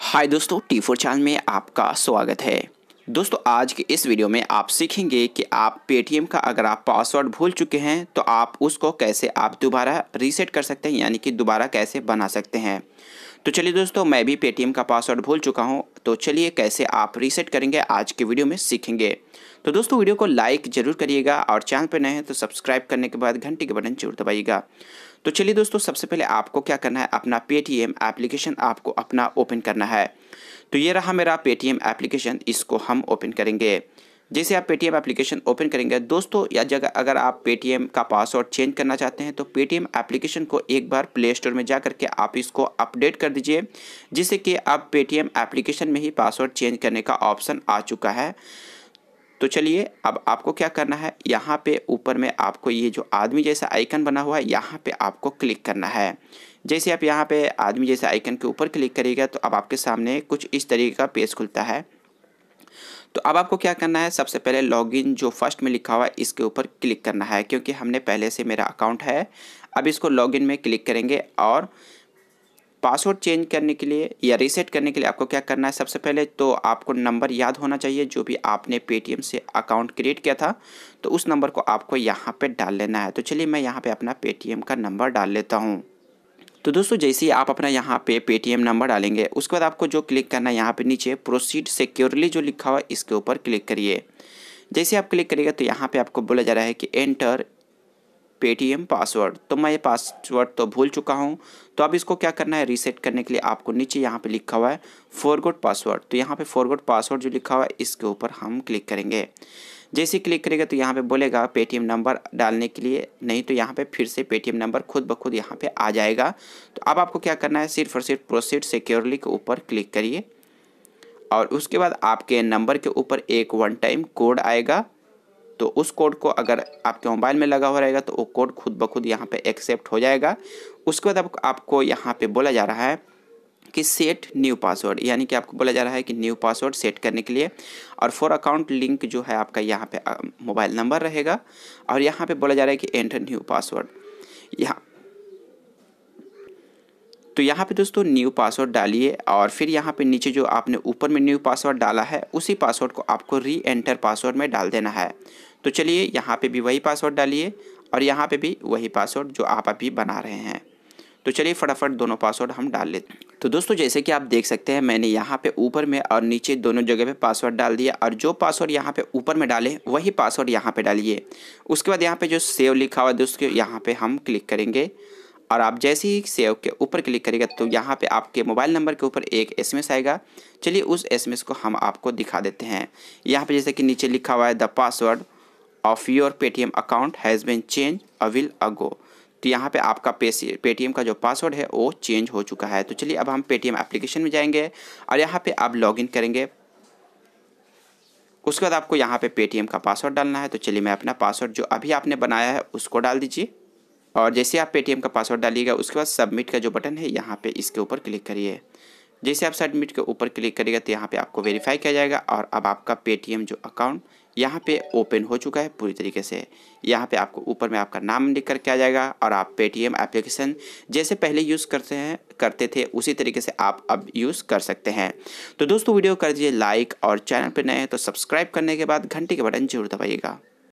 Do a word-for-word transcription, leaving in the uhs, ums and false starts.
हाय दोस्तों, T four channel में आपका स्वागत है। दोस्तों आज के इस वीडियो में आप सीखेंगे कि आप पेटीएम का अगर आप पासवर्ड भूल चुके हैं तो आप उसको कैसे आप दोबारा रीसेट कर सकते हैं, यानी कि दोबारा कैसे बना सकते हैं। तो चलिए दोस्तों, मैं भी पेटीएम का पासवर्ड भूल चुका हूं, तो चलिए कैसे आप रीसेट करेंगे आज के वीडियो में सीखेंगे। तो दोस्तों वीडियो को लाइक जरूर करिएगा और चैनल पर नए हैं तो सब्सक्राइब करने के बाद घंटी के बटन जरूर दबाइएगा। तो चलिए दोस्तों, सबसे पहले आपको क्या करना है, अपना पेटीएम एप्लीकेशन आपको अपना ओपन करना है। तो ये रहा मेरा पेटीएम एप्लीकेशन, इसको हम ओपन करेंगे। जैसे आप पेटीएम एप्लीकेशन ओपन करेंगे दोस्तों, या जगह अगर आप पेटीएम का पासवर्ड चेंज करना चाहते हैं तो पेटीएम एप्लीकेशन को एक बार प्ले स्टोर में जा करके आप इसको अपडेट कर दीजिए, जिससे कि अब पेटीएम एप्लीकेशन में ही पासवर्ड चेंज करने का ऑप्शन आ चुका है। तो चलिए अब आपको क्या करना है, यहाँ पे ऊपर में आपको ये जो आदमी जैसा आइकन बना हुआ है यहाँ पे आपको क्लिक करना है। जैसे आप यहाँ पे आदमी जैसे आइकन के ऊपर क्लिक करिएगा तो अब आपके सामने कुछ इस तरीके का पेज खुलता है। तो अब आपको क्या करना है, सबसे पहले लॉगिन जो फर्स्ट में लिखा हुआ है इसके ऊपर क्लिक करना है, क्योंकि हमने पहले से मेरा अकाउंट है। अब इसको लॉगिन में क्लिक करेंगे और पासवर्ड चेंज करने के लिए या रीसेट करने के लिए आपको क्या करना है, सबसे पहले तो आपको नंबर याद होना चाहिए जो भी आपने पेटीएम से अकाउंट क्रिएट किया था, तो उस नंबर को आपको यहाँ पे डाल लेना है। तो चलिए मैं यहाँ पे अपना पेटीएम का नंबर डाल लेता हूँ। तो दोस्तों जैसे ही आप अपना यहाँ पे पेटीएम नंबर डालेंगे उसके बाद आपको जो क्लिक करना है यहाँ पे नीचे प्रोसीड सिक्योरली जो लिखा हुआ है इसके ऊपर क्लिक करिए। जैसे आप क्लिक करिएगा तो यहाँ पे आपको बोला जा रहा है कि एंटर पेटीएम पासवर्ड। तो मैं ये पासवर्ड तो भूल चुका हूँ, तो अब इसको क्या करना है, रीसेट करने के लिए आपको नीचे यहाँ पे लिखा हुआ है फॉरगॉट पासवर्ड। तो यहाँ पे फॉरगॉट पासवर्ड जो लिखा हुआ है इसके ऊपर हम क्लिक करेंगे। जैसे क्लिक करेगा तो यहाँ पे बोलेगा पेटीएम नंबर डालने के लिए, नहीं तो यहाँ पे फिर से पेटीएम नंबर खुद ब खुद यहाँ पे आ जाएगा। तो अब आपको क्या करना है, सिर्फ और सिर्फ प्रोसीड सिक्योरली के ऊपर क्लिक करिए और उसके बाद आपके नंबर के ऊपर एक वन टाइम कोड आएगा। तो उस कोड को अगर आपके मोबाइल में लगा हुआ रहेगा तो वो कोड खुद ब खुद यहाँ पे एक्सेप्ट हो जाएगा। उसके बाद आप, आपको यहाँ पे बोला जा रहा है कि सेट न्यू पासवर्ड, यानी कि आपको बोला जा रहा है कि न्यू पासवर्ड सेट करने के लिए, और फॉर अकाउंट लिंक जो है आपका यहाँ पे मोबाइल नंबर रहेगा, और यहाँ पे बोला जा रहा है कि एंटर न्यू पासवर्ड। यहाँ तो यहाँ पे दोस्तों न्यू पासवर्ड डालिए और फिर यहाँ पे नीचे जो आपने ऊपर में न्यू पासवर्ड डाला है उसी पासवर्ड को आपको री एंटर पासवर्ड में डाल देना है। तो चलिए यहाँ पे भी वही पासवर्ड डालिए और यहाँ पे भी वही पासवर्ड जो आप अभी बना रहे हैं। तो चलिए फटाफट दोनों पासवर्ड हम डाल लेते हैं। तो दोस्तों जैसे कि आप देख सकते हैं मैंने यहाँ पे ऊपर में और नीचे दोनों जगह पे पासवर्ड डाल दिया, और जो पासवर्ड यहाँ पे ऊपर में डाले वही पासवर्ड यहाँ पे डालिए। उसके बाद यहाँ पे जो सेव लिखा हुआ है दोस्तों यहाँ पे हम क्लिक करेंगे, और आप जैसे ही सेव के ऊपर क्लिक करेगा तो यहाँ पे आपके मोबाइल नंबर के ऊपर एक एसएमएस आएगा। चलिए उस एसएमएस को हम आपको दिखा देते हैं। यहाँ पे जैसे कि नीचे लिखा हुआ है the password of your Paytm account has been change a while ago. तो यहाँ पे आपका पेटीएम का जो पासवर्ड है वो चेंज हो चुका है। तो चलिए अब हम पेटीएम एप्लीकेशन में जाएंगे और यहाँ पे आप लॉगिन करेंगे। उसके बाद आपको यहाँ पे पेटीएम का पासवर्ड डालना है। तो चलिए मैं अपना पासवर्ड जो अभी आपने बनाया है उसको डाल दीजिए, और जैसे आप पेटीएम का पासवर्ड डालिएगा उसके बाद सबमिट का जो बटन है यहाँ पे इसके ऊपर क्लिक करिए। जैसे आप सबमिट के ऊपर क्लिक करिएगा तो यहाँ पे आपको वेरीफाई किया जाएगा, और अब आपका पेटीएम जो अकाउंट यहाँ पे ओपन हो चुका है पूरी तरीके से। यहाँ पे आपको ऊपर में आपका नाम लिख करके आ जाएगा, और आप पेटीएम एप्लीकेशन जैसे पहले यूज़ करते हैं करते थे उसी तरीके से आप अब यूज़ कर सकते हैं। तो दोस्तों वीडियो कर दीजिए लाइक, और चैनल पर नए हैं तो सब्सक्राइब करने के बाद घंटी के बटन जरूर दबाइएगा।